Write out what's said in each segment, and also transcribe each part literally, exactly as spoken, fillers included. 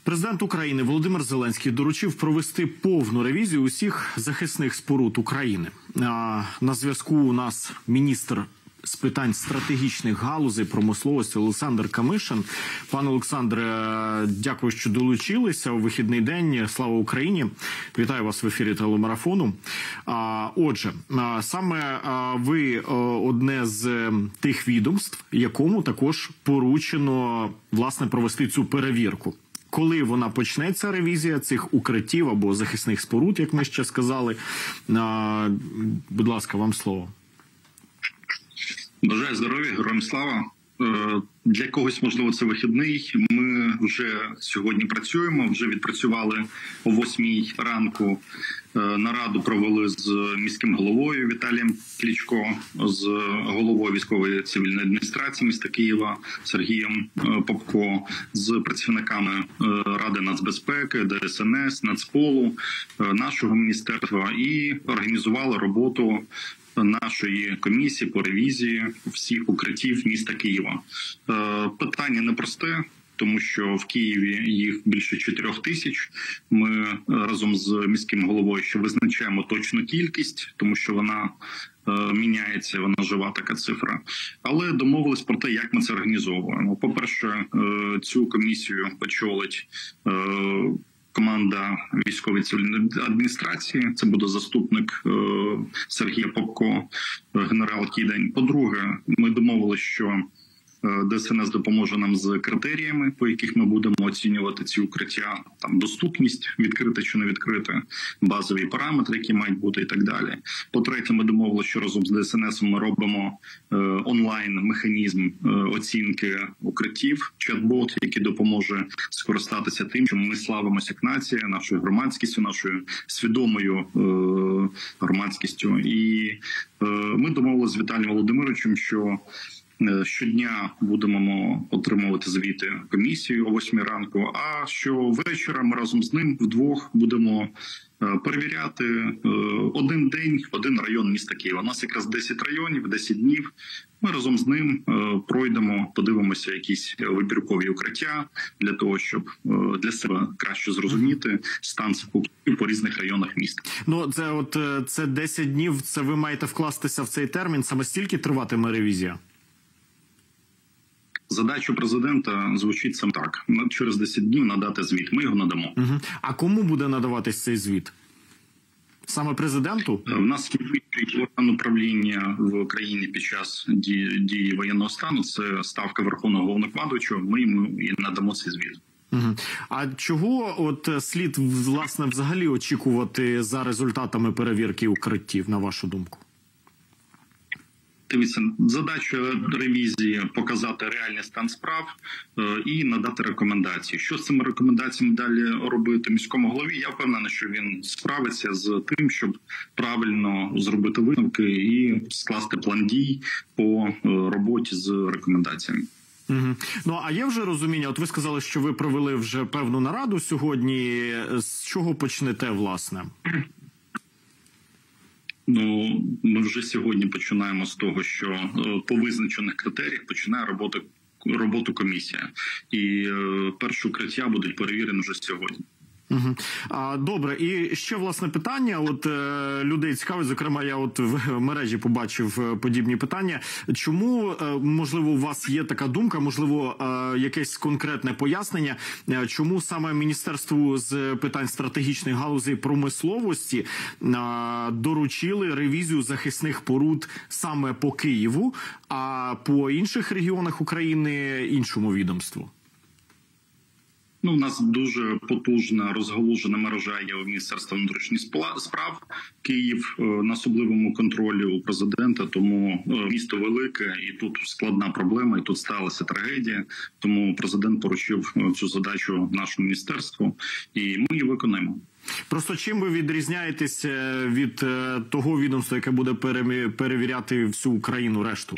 Президент України Володимир Зеленський доручив провести повну ревізію усіх захисних споруд України. На зв'язку у нас міністр з питань стратегічних галузей промисловості Олександр Камишин. Пане Олександре, дякую, що долучилися у вихідний день. Слава Україні! Вітаю вас в ефірі телемарафону. Отже, саме ви одне з тих відомств, якому також поручено, власне, провести цю перевірку. Коли вона почнеться, ревізія цих укриттів або захисних споруд, як ми ще сказали? Будь ласка, вам слово. Бажаю здоров'я, героям слава. Для когось, можливо, це вихідний. Ми вже сьогодні працюємо, вже відпрацювали о восьмій ранку. Нараду провели з міським головою Віталієм Кличко, з головою військової цивільної адміністрації міста Києва Сергієм Попко, з працівниками Ради нацбезпеки, Де Ес Ен Ес, Нацполу, нашого міністерства і організували роботу нашої комісії по ревізії всіх укриттів міста Києва. Питання непросте, тому що в Києві їх більше чотирьох тисяч. Ми разом з міським головою ще визначаємо точну кількість, тому що вона міняється, вона жива така цифра. Але домовились про те, як ми це організовуємо. По-перше, цю комісію очолить команда військової цивільної адміністрації. Це буде заступник е, Сергія Попко, генерал Кідень. По-друге, ми домовилися, що Де Ес Ен Ес допоможе нам з критеріями, по яких ми будемо оцінювати ці укриття, там доступність, відкрита чи не відкрита, базові параметри, які мають бути і так далі. По-третє, ми домовилися, що разом з Де Ес Ен Ес ми робимо е, онлайн-механізм е, оцінки укриттів, чат-бот, який допоможе скористатися тим, що ми славимося як нація, нашою громадськістю, нашою свідомою е, громадськістю. І е, ми домовилися з Віталієм Володимировичем, що щодня будемо отримувати звіти комісії о восьмій ранку, а щовечора ми разом з ним вдвох будемо перевіряти один день, один район міста Києва. У нас якраз десять районів, десять днів. Ми разом з ним пройдемо, подивимося якісь вибіркові укриття для того, щоб для себе краще зрозуміти стан цих укриттів по різних районах міста. Ну, це от це десять днів, це ви маєте вкластися в цей термін. Саме стільки триватиме ревізія? Задача президента звучить саме так. Через десять днів надати звіт. Ми його надамо. Угу. А кому буде надаватись цей звіт? Саме президенту? У нас є орган управління в країні під час дії, дії воєнного стану. Це ставка Верховного Головнокомандуючого. Ми йому і надамо цей звіт. Угу. А чого от слід, власне, взагалі очікувати за результатами перевірки укриттів, на вашу думку? Дивіться, задача ревізії – показати реальний стан справ е, і надати рекомендації. Що з цими рекомендаціями далі робити міському голові? Я впевнений, що він справиться з тим, щоб правильно зробити висновки і скласти план дій по е, роботі з рекомендаціями. Угу. Ну, а є вже розуміння, от ви сказали, що ви провели вже певну нараду сьогодні. З чого почнете, власне? Ну, ми вже сьогодні починаємо з того, що по визначених критеріях починає роботу, роботу комісія. І е, перші укриття будуть перевірені вже сьогодні. Угу. А, добре, і ще, власне, питання, от е, людей цікавить, зокрема, я от в мережі побачив подібні питання. Чому, е, можливо, у вас є така думка, можливо, е, якесь конкретне пояснення, е, чому саме Міністерству з питань стратегічних галузей промисловості е, доручили ревізію захисних споруд саме по Києву, а по інших регіонах України іншому відомству? Ну, у нас дуже потужна, розгалужена мережа є у Міністерства внутрішніх справ. Київ на особливому контролі у президента, тому місто велике, і тут складна проблема, і тут сталася трагедія. Тому президент поручив цю задачу нашому міністерству, і ми її виконаємо. Просто чим ви відрізняєтесь від того відомства, яке буде перевіряти всю Україну, решту?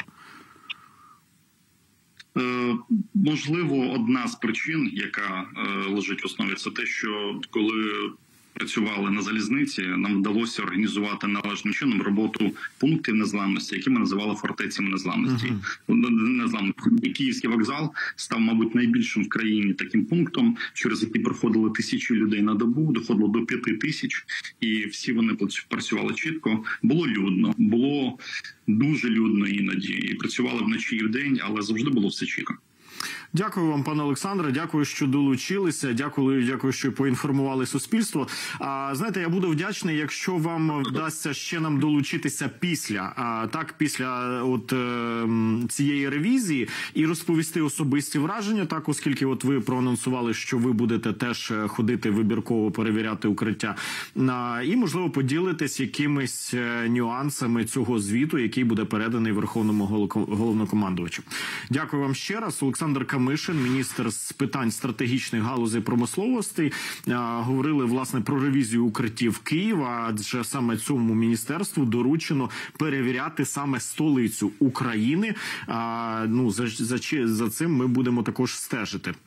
Можливо, одна з причин, яка лежить в основі, це те, що коли працювали на залізниці, нам вдалося організувати належним чином роботу пунктів незламності, які ми називали фортецями незламності. Uh-huh. Незламності. Київський вокзал став, мабуть, найбільшим в країні таким пунктом, через який проходили тисячі людей на добу, доходило до п'яти тисяч, і всі вони працювали чітко. Було людно, було дуже людно іноді, і працювали вночі і вдень, але завжди було все чітко. Дякую вам, пане Олександре. Дякую, що долучилися. Дякую, дякую, що поінформували суспільство. А знаєте, я буду вдячний, якщо вам вдасться ще нам долучитися після, а так після от е, цієї ревізії і розповісти особисті враження. Так, оскільки от ви проанонсували, що ви будете теж ходити вибірково перевіряти укриття, а, і можливо поділитись якимись нюансами цього звіту, який буде переданий Верховному головнокомандувачу. Дякую вам ще раз, Олександр Камишин, міністр з питань стратегічних галузей промисловості, говорили, власне, про ревізію укриттів Києва, адже саме цьому міністерству доручено перевіряти саме столицю України. Ну, за, за, за цим ми будемо також стежити.